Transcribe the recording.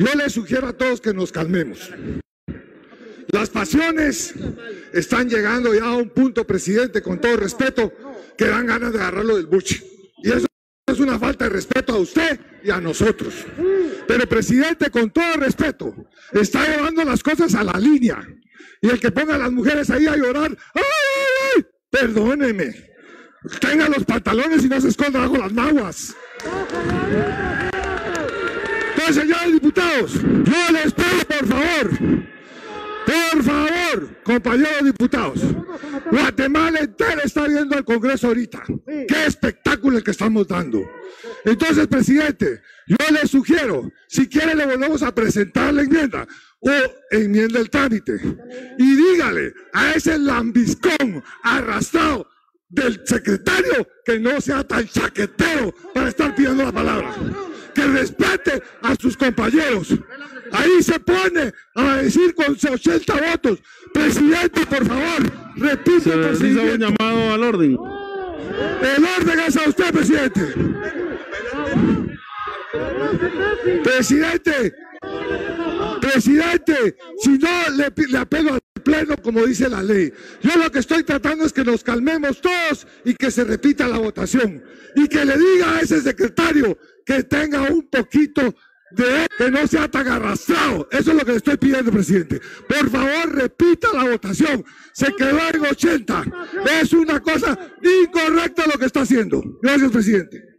Yo les sugiero a todos que nos calmemos. Las pasiones están llegando ya a un punto, presidente, con todo respeto, que dan ganas de agarrarlo del buche. Y eso es una falta de respeto a usted y a nosotros. Pero, presidente, con todo respeto, está llevando las cosas a la línea. Y el que ponga a las mujeres ahí a llorar, ¡ay, ay, ay! Perdóneme, tenga los pantalones y no se esconda bajo las maguas. Entonces, señores diputados, yo les pido, por favor, compañeros diputados, Guatemala entera está viendo al Congreso ahorita. ¡Qué espectáculo el que estamos dando! Entonces, presidente, yo le sugiero, si quiere le volvemos a presentar la enmienda o enmienda el trámite y dígale a ese lambiscón arrastrado del secretario que no sea tan chaquetero para estar pidiendo la palabra, que respete a sus compañeros. Ahí se pone a decir con 80 votos, presidente, por favor, repite el procedimiento. Un llamado al orden. El orden es a usted, presidente. Presidente, si no le apelo al pleno como dice la ley. Yo lo que estoy tratando es que nos calmemos todos y que se repita la votación. Y que le diga a ese secretario que tenga un poquito de que no sea tan arrastrado. Eso es lo que le estoy pidiendo, presidente. Por favor, repita la votación. Se quedó en 80. Es una cosa incorrecta lo que está haciendo. Gracias, presidente.